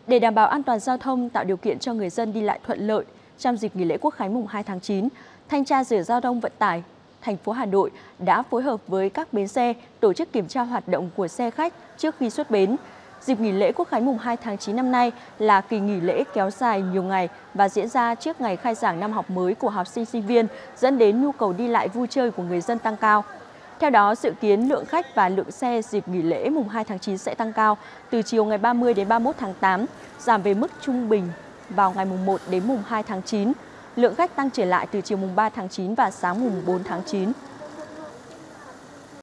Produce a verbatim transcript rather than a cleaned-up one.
Để đảm bảo an toàn giao thông, tạo điều kiện cho người dân đi lại thuận lợi trong dịp nghỉ lễ Quốc khánh mùng hai tháng chín, Thanh tra Sở Giao thông Vận tải thành phố Hà Nội đã phối hợp với các bến xe tổ chức kiểm tra hoạt động của xe khách trước khi xuất bến. Dịp nghỉ lễ Quốc khánh mùng hai tháng chín năm nay là kỳ nghỉ lễ kéo dài nhiều ngày và diễn ra trước ngày khai giảng năm học mới của học sinh sinh viên, dẫn đến nhu cầu đi lại vui chơi của người dân tăng cao. Theo đó, dự kiến lượng khách và lượng xe dịp nghỉ lễ mùng hai tháng chín sẽ tăng cao từ chiều ngày ba mươi đến ba mươi mốt tháng tám, giảm về mức trung bình vào ngày mùng một đến mùng hai tháng chín. Lượng khách tăng trở lại từ chiều mùng ba tháng chín và sáng mùng bốn tháng chín.